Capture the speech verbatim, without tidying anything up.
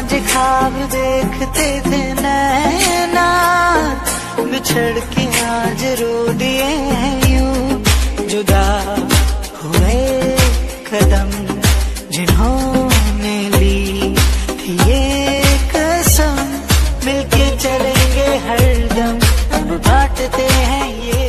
सांझ ख्वाब देखते थे नैना, बिछड़ के आज रो दिए यूं। जुदा हुए कदम जिन्होंने ली थी ये कसम, मिलके चलेंगे हरदम, अब बांटते हैं ये